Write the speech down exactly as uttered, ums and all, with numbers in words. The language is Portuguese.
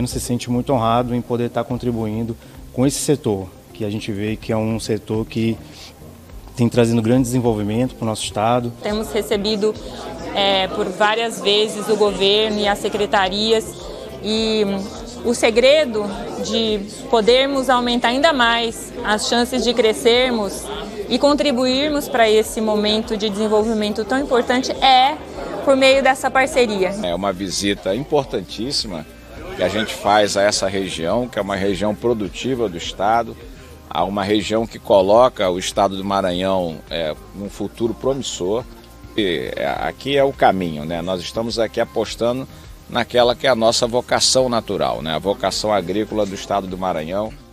governo se sente muito honrado em poder estar contribuindo com esse setor, que a gente vê que é um setor que tem trazido grande desenvolvimento para o nosso estado. Temos recebido é, por várias vezes o governo e as secretarias, e o segredo de podermos aumentar ainda mais as chances de crescermos e contribuirmos para esse momento de desenvolvimento tão importante é por meio dessa parceria. É uma visita importantíssima que a gente faz a essa região, que é uma região produtiva do estado, a uma região que coloca o estado do Maranhão é, num futuro promissor. E, é, aqui é o caminho, né? Nós estamos aqui apostando naquela que é a nossa vocação natural, né? A vocação agrícola do estado do Maranhão.